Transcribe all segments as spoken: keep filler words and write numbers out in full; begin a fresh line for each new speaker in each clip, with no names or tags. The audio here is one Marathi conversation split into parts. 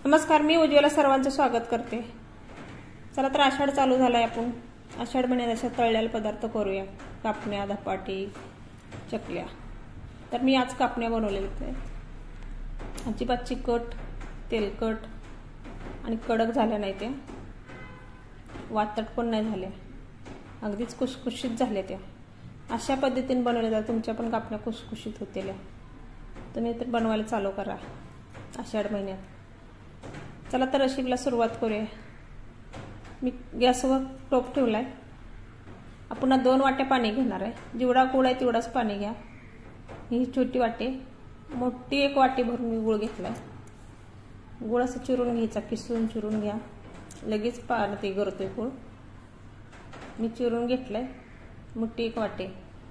नमस्कार, मी उज्ज्वला सर्वांचं स्वागत करते। चला तर आषाढ चालू झालाय, आपण आषाढ महिन्यात अशा तळलेले पदार्थ करूया। कापण्या, धपाटी, चकल्या। तर मी आज कापण्या बनवलेल्या आहेत। अजिबात चिकट, तेलकट आणि कडक झाल्या नाही, त्या वातट पण नाही झाल्या, अगदीच कुसकुशीत झाल्या। त्या अशा पद्धतीने बनवल्या तर तुमच्या पण कापण्या कुसकुशीत होतील। तुम्ही तर बनवायला चालू करा आषाढ महिन्यात। चला तर रेसिपीला सुरुवात करूया। मी गॅसवर टोप ठेवलाय। आपण दोन वाट्या पाणी घेणार आहे। जेवढा गुळ आहे तेवढाच पाणी घ्या। ही छोटी वाटी, मोठी एक वाटी भरून मी गुळ घेतलाय। गुळ असं चिरून घ्यायचा, किसून चिरून घ्या, लगेच पाणी ते गरतोय गुळ। मी चिरून घेतलाय मोठी एक वाटी।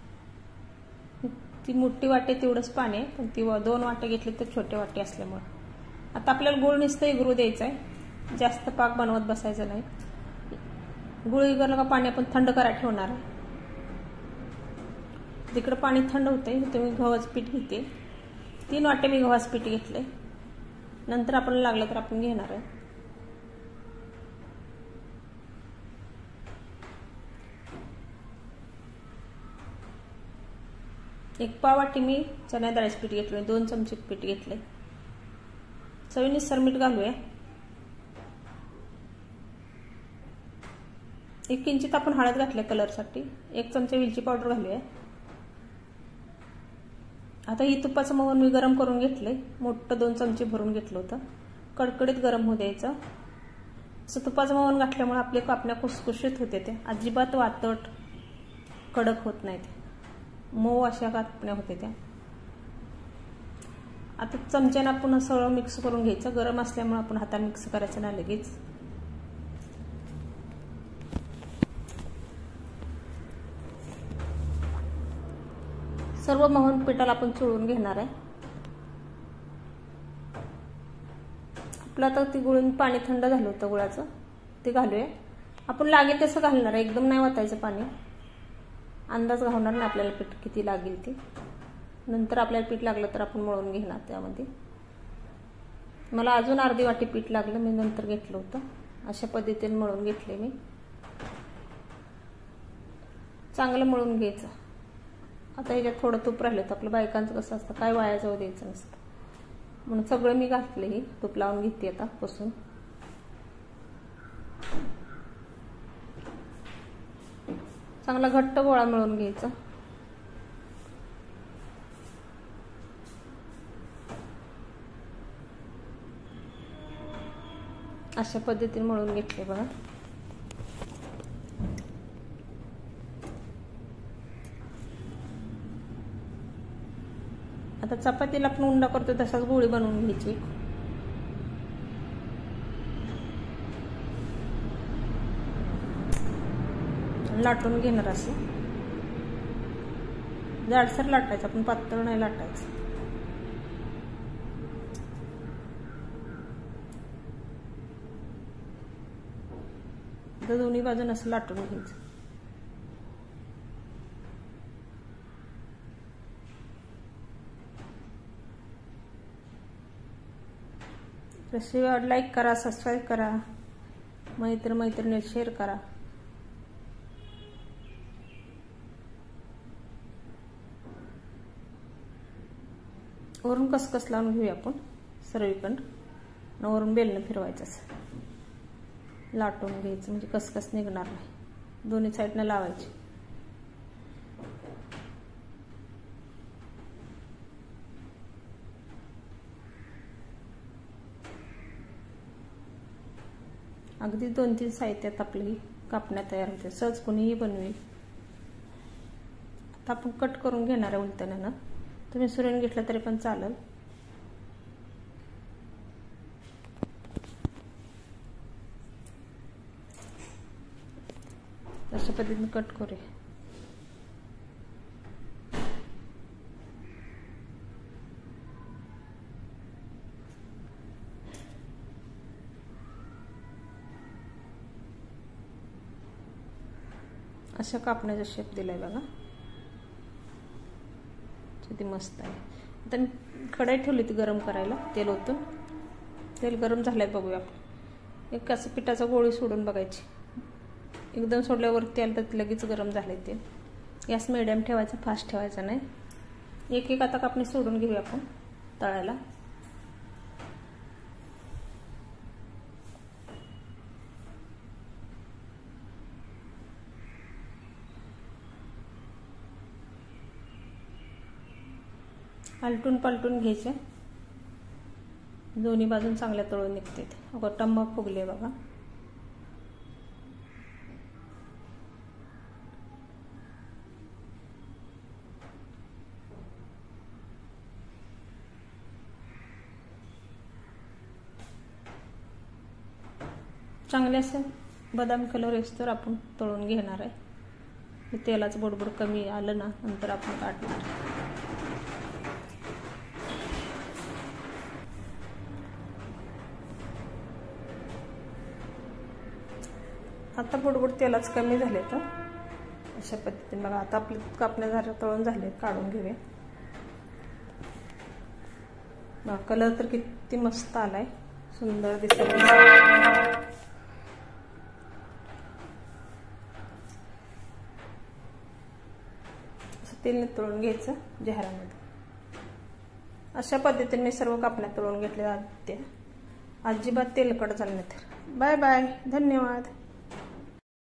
ती मोठी वाटी तेवढंच पाणी आहे, पण ती दोन वाटे घेतली तर छोटे वाटे असल्यामुळे। आता आपल्याला गुळ नुसतं इगरू द्यायचा आहे, जास्त पाक बनवत बसायचं नाही। गुळ इगरलं का पाणी आपण थंड करायला ठेवणार आहे। तिकडे पाणी थंड होतंय, तुम्ही गव्हाचं पीठ घेते। तीन वाटे मी गव्हाचं पीठ घेतले, नंतर आपण लागलं तर आपण घेणार आहे। एक पाव वाटी मी चण्या डाळीचं पीठ घेतले, दोन चमचे पीठ घेतले। चवीनुसार मीठ घालूया। एक किंचित आपण हळद घातल्या कलरसाठी। एक चमचा वेलची पावडर घालूया। आता ही तुपाचं मोहन मी गरम करून घेतले, मोठं दोन चमचे भरून घेतलं होतं। कडकडीत गरम होऊ द्यायचं। असं तुपाचं मोहन घातल्यामुळे आपले कापण्या कुसकुशीत होते, त्या अजिबात वातट कडक होत नाहीत, मऊ अशा कापण्या होते त्या। आता चमच्याने आपण सगळं मिक्स करून घ्यायचं। गरम असल्यामुळे आपण हाताने मिक्स करायचं नाही लगेच। सर्व मोहन पिठाला आपण चोळून घेणार आहे। आपलं आता ती गुळून पाणी थंड झालं होतं गुळाचं, ते घालूया। आपण लागेल तसं घालणार आहे, एकदम नाही वाटायचं पाणी। अंदाज घालणार नाही आपल्याला पीठ किती लागेल ते। नंतर आपल्याला पीठ लागलं तर आपण मळून घेणार त्यामध्ये। मला अजून अर्धी वाटी पीठ लागलं, मी नंतर घेतलं होतं। अशा पद्धतीने मळून घेतले मी। चांगलं मळून घ्यायचं। आता याच्यात थोडं तूप राहिलं तर आपलं बायकांचं कसं असतं, काय वाया जाऊ द्यायचं नसतं, म्हणून सगळं मी घातले। हे तूप लावून घेते आता पुसून। चांगला घट्ट गोळा मळून घ्यायचा। अशा पद्धतीने मळून घेतले बघा। आता चपातीला आपण उंडा करतो तसाच गोळी बनवून घ्यायची। लाटून घेणार असं जाडसर लाटायचं, आपण पातळ नाही लाटायचं। तर दोन्ही बाजून असं लाटून घ्यायचं। रेसिपी लाईक करा, सबस्क्राईब करा, मैत्र मैत्रिणी शेअर करा। वरून कसकस लावून घेऊया आपण सर्वीकडं। वरून बेलनं फिरवायचं, लाटून घ्यायचं, म्हणजे कसकस निघणार नाही। दोन्ही साईडनं लावायची। अगदी दोन तीन साहित्यात आपली कापण्या तयार होते, सहज कोणीही बनवेल। आता आपण कट करून घेणार आहे उलटण्यानं, तुम्ही सुरीने घेतलं तरी पण चालेल। अशा पद्धतीने कट करूया। अशा कापण्याचा शेप दिलाय बघा, किती मस्त आहे। आता कढई ठेवली ती गरम करायला तेल ओतून। तेल गरम झालंय बघूया आपण. एक असं पिठाचा गोळी सोडून बघायची. एकदम सोडल्यावरती आलं तर लगेच गरम झालंय तेल. गॅस मिडियम ठेवायचा, फास्ट ठेवायचा नाही. एक एक आता कापणी सोडून घेऊया आपण तळायला. आलटून पालटून घ्यायचे, दोन्ही बाजून चांगल्या तळून निघते. अगं टम्म फुगले बघा. चांगले असे बदाम कलर येस्तोवर आपण तळून घेणार आहे. तेलाचं बुडबुड कमी आलं ना नंतर आपण काढणार. आता बुडबुड तेलाच कमी झाले तर अशा पद्धतीने बघा. आता आपले कापण्या झाल्या तळून झाले, काढून घेऊया. बघा कलर तर किती मस्त आलाय, सुंदर दिसत. तेल तळून घ्यायचं जाहिरामध्ये. अशा पद्धतीने मी सर्व कापण्या तळून घेतल्या. अजिबात तेलकट झाले नाही तर. बाय बाय, धन्यवाद.